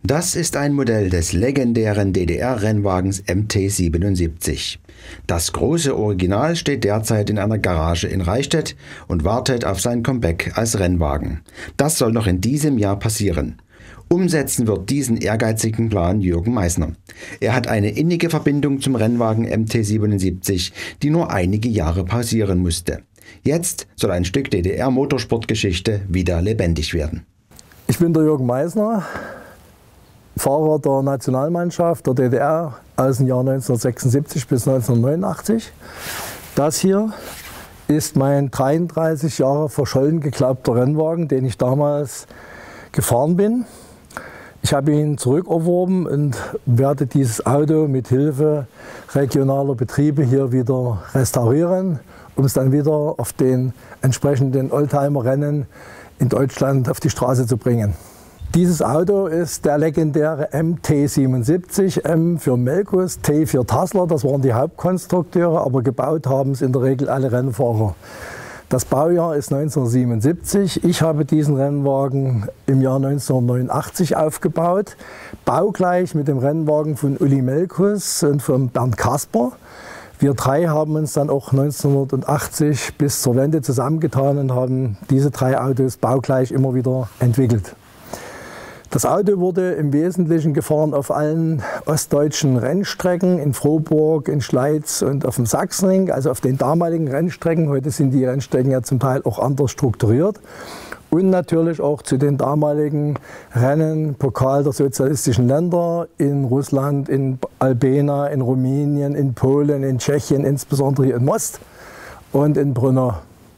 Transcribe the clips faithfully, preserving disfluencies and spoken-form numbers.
Das ist ein Modell des legendären D D R-Rennwagens M T siebenundsiebzig. Das große Original steht derzeit in einer Garage in Reichstätt und wartet auf sein Comeback als Rennwagen. Das soll noch in diesem Jahr passieren. Umsetzen wird diesen ehrgeizigen Plan Jürgen Meissner. Er hat eine innige Verbindung zum Rennwagen M T siebenundsiebzig, die nur einige Jahre pausieren musste. Jetzt soll ein Stück D D R-Motorsportgeschichte wieder lebendig werden. Ich bin der Jürgen Meissner, Fahrer der Nationalmannschaft der D D R aus dem Jahr neunzehnhundertsechsundsiebzig bis neunzehnhundertneunundachtzig. Das hier ist mein dreiunddreißig Jahre verschollen geglaubter Rennwagen, den ich damals gefahren bin. Ich habe ihn zurückerworben und werde dieses Auto mit Hilfe regionaler Betriebe hier wieder restaurieren, um es dann wieder auf den entsprechenden Oldtimer-Rennen in Deutschland auf die Straße zu bringen. Dieses Auto ist der legendäre M T siebenundsiebzig, M für Melkus, T für Tassler, das waren die Hauptkonstrukteure, aber gebaut haben es in der Regel alle Rennfahrer. Das Baujahr ist neunzehnhundertsiebenundsiebzig. Ich habe diesen Rennwagen im Jahr neunzehnhundertneunundachtzig aufgebaut, baugleich mit dem Rennwagen von Uli Melkus und von Bernd Kasper. Wir drei haben uns dann auch neunzehnhundertachtzig bis zur Wende zusammengetan und haben diese drei Autos baugleich immer wieder entwickelt. Das Auto wurde im Wesentlichen gefahren auf allen ostdeutschen Rennstrecken, in Frohburg, in Schleiz und auf dem Sachsenring, also auf den damaligen Rennstrecken. Heute sind die Rennstrecken ja zum Teil auch anders strukturiert. Und natürlich auch zu den damaligen Rennen, Pokal der sozialistischen Länder in Russland, in Albena, in Rumänien, in Polen, in Tschechien, insbesondere in Most und in Brno.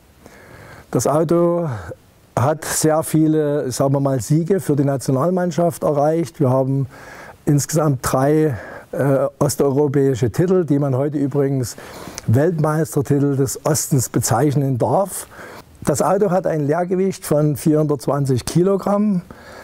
Das Auto hat sehr viele, sagen wir mal, Siege für die Nationalmannschaft erreicht. Wir haben insgesamt drei äh, osteuropäische Titel, die man heute übrigens Weltmeistertitel des Ostens bezeichnen darf. Das Auto hat ein Leergewicht von vierhundertzwanzig Kilogramm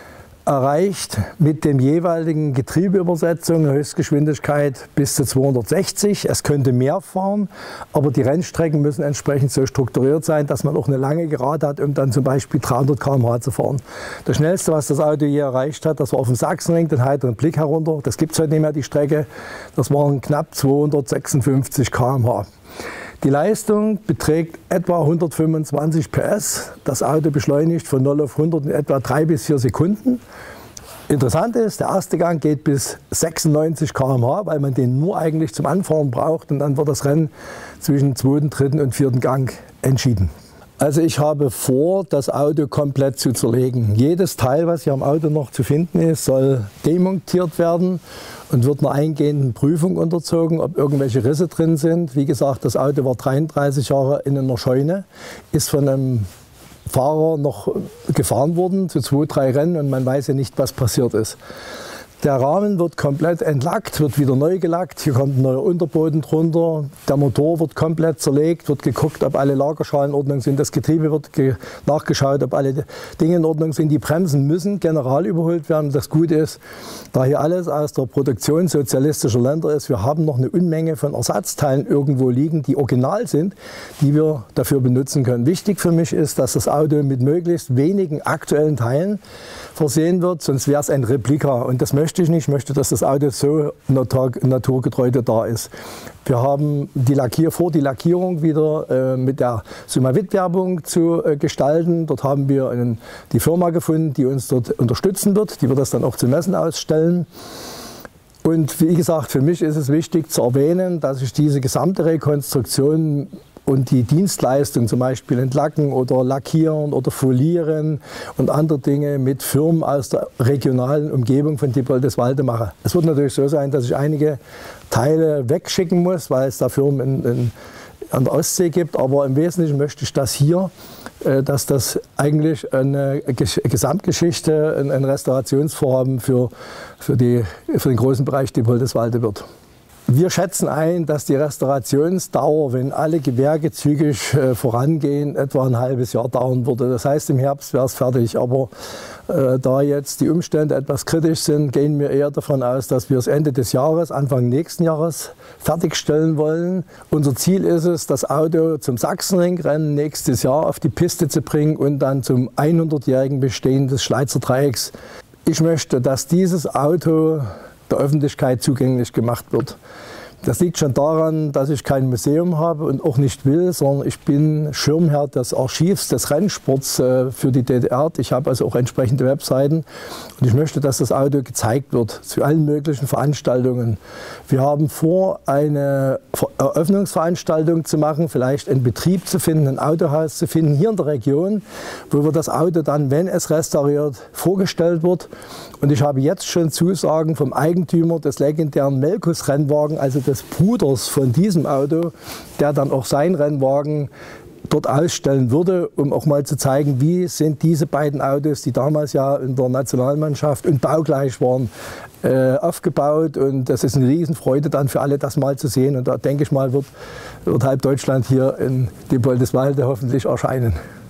erreicht, mit dem jeweiligen Getriebeübersetzung eine Höchstgeschwindigkeit bis zu zweihundertsechzig. Es könnte mehr fahren, aber die Rennstrecken müssen entsprechend so strukturiert sein, dass man auch eine lange Gerade hat, um dann zum Beispiel dreihundert Kilometer pro Stunde zu fahren. Das Schnellste, was das Auto je erreicht hat, das war auf dem Sachsenring, den heiteren Blick herunter. Das gibt es heute nicht mehr, die Strecke. Das waren knapp zweihundertsechsundfünfzig Kilometer pro Stunde. Die Leistung beträgt etwa hundertfünfundzwanzig P S. Das Auto beschleunigt von null auf hundert in etwa drei bis vier Sekunden. Interessant ist, der erste Gang geht bis sechsundneunzig Kilometer pro Stunde, weil man den nur eigentlich zum Anfahren braucht. Und dann wird das Rennen zwischen dem zweiten, dritten und vierten Gang entschieden. Also ich habe vor, das Auto komplett zu zerlegen. Jedes Teil, was hier am Auto noch zu finden ist, soll demontiert werden und wird einer eingehenden Prüfung unterzogen, ob irgendwelche Risse drin sind. Wie gesagt, das Auto war dreiunddreißig Jahre in einer Scheune, ist von einem Fahrer noch gefahren worden zu zwei, drei Rennen und man weiß ja nicht, was passiert ist. Der Rahmen wird komplett entlackt, wird wieder neu gelackt. Hier kommt ein neuer Unterboden drunter. Der Motor wird komplett zerlegt, wird geguckt, ob alle Lagerschalen in Ordnung sind. Das Getriebe wird nachgeschaut, ob alle Dinge in Ordnung sind. Die Bremsen müssen general überholt werden. Das Gute ist, da hier alles aus der Produktion sozialistischer Länder ist, wir haben noch eine Unmenge von Ersatzteilen irgendwo liegen, die original sind, die wir dafür benutzen können. Wichtig für mich ist, dass das Auto mit möglichst wenigen aktuellen Teilen versehen wird, sonst wäre es ein Replika. Und das möchte ich nicht. Ich möchte, dass das Auto so naturgetreu da ist. Wir haben die Lackier vor, die Lackierung wieder äh, mit der Sumavit-Werbung zu äh, gestalten. Dort haben wir einen, die Firma gefunden, die uns dort unterstützen wird, die wird das dann auch zu Messen ausstellen. Und wie gesagt, für mich ist es wichtig zu erwähnen, dass ich diese gesamte Rekonstruktion und die Dienstleistung, zum Beispiel Entlacken oder Lackieren oder Folieren und andere Dinge mit Firmen aus der regionalen Umgebung von Diepoldeswalde mache. Es wird natürlich so sein, dass ich einige Teile wegschicken muss, weil es da Firmen in, in, an der Ostsee gibt, aber im Wesentlichen möchte ich das hier, äh, dass das eigentlich eine Gesamtgeschichte, ein, ein Restaurationsvorhaben für, für, die, für den großen Bereich Diepoldeswalde wird. Wir schätzen ein, dass die Restaurationsdauer, wenn alle Gewerke zügig äh, vorangehen, etwa ein halbes Jahr dauern würde. Das heißt, im Herbst wäre es fertig. Aber äh, da jetzt die Umstände etwas kritisch sind, gehen wir eher davon aus, dass wir es Ende des Jahres, Anfang nächsten Jahres fertigstellen wollen. Unser Ziel ist es, das Auto zum Sachsenringrennen nächstes Jahr auf die Piste zu bringen und dann zum hundertjährigen Bestehen des Schleizer Dreiecks ich möchte, dass dieses Auto der Öffentlichkeit zugänglich gemacht wird. Das liegt schon daran, dass ich kein Museum habe und auch nicht will, sondern ich bin Schirmherr des Archivs des Rennsports äh, für die D D R. Ich habe also auch entsprechende Webseiten und ich möchte, dass das Auto gezeigt wird zu allen möglichen Veranstaltungen. Wir haben vor, eine Eröffnungsveranstaltung zu machen, vielleicht einen Betrieb zu finden, ein Autohaus zu finden hier in der Region, wo wir das Auto dann, wenn es restauriert, vorgestellt wird. Und ich habe jetzt schon Zusagen vom Eigentümer des legendären Melkus-Rennwagen, also des Bruders von diesem Auto, der dann auch seinen Rennwagen dort ausstellen würde, um auch mal zu zeigen, wie sind diese beiden Autos, die damals ja in der Nationalmannschaft und baugleich waren, äh, aufgebaut. Und das ist eine Riesenfreude dann für alle, das mal zu sehen. Und da denke ich mal, wird, wird halb Deutschland hier in Diepoldeswalde hoffentlich erscheinen.